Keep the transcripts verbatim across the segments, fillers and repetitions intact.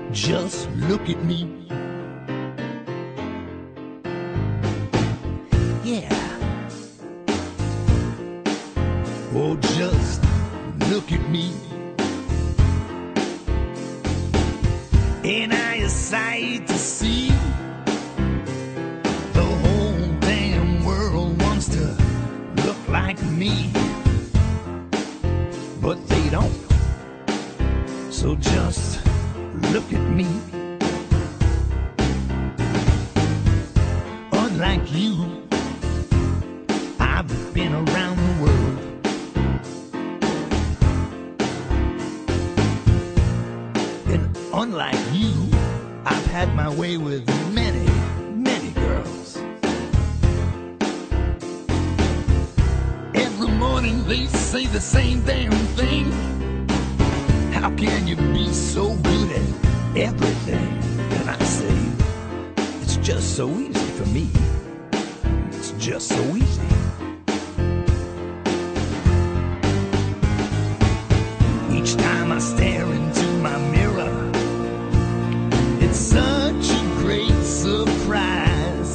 Just look at me. Yeah. Oh, just look at me. Ain't I a sight to see? The whole damn world wants to look like me, but they don't. So just look at me. Unlike you, I've been around the world. And unlike you, I've had my way with many, many girls. Every morning they say the same damn thing. How can you be so good at everything? And I say, it's just so easy for me. It's just so easy. Each time I stare into my mirror, it's such a great surprise.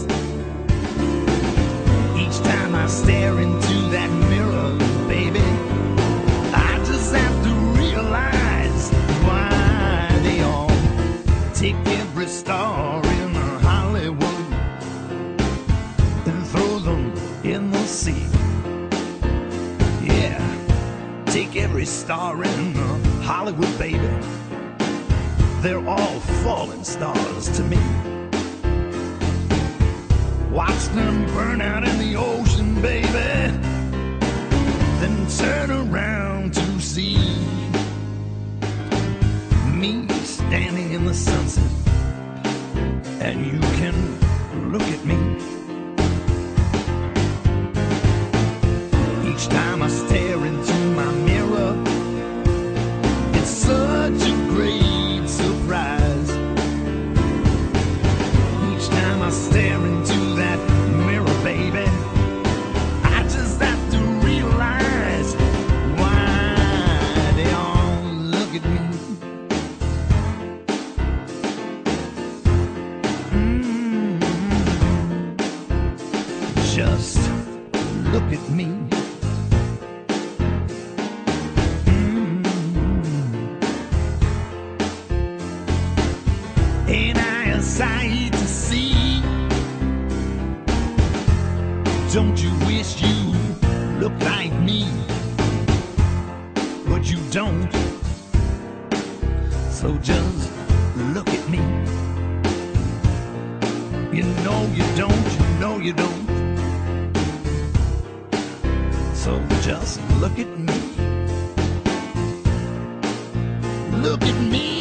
Each time I stare into that mirror, baby, I just have to realize why they all take every star in Hollywood and throw them in the sea. Yeah, take every star in Hollywood, baby. They're all fallen stars to me. Watch them burn out in the ocean, baby, then turn around to see me standing in the sunset, and you can look at me. Each time I stare into my mirror, it's such a great surprise. Each time I stare into that mirror, baby, I just have to realize why they all look at me. Mm-hmm. Just look at me. Ain't I a sight to see? Don't you wish you looked like me? But you don't. So just look at me. You know you don't, you know you don't. So just look at me. Look at me.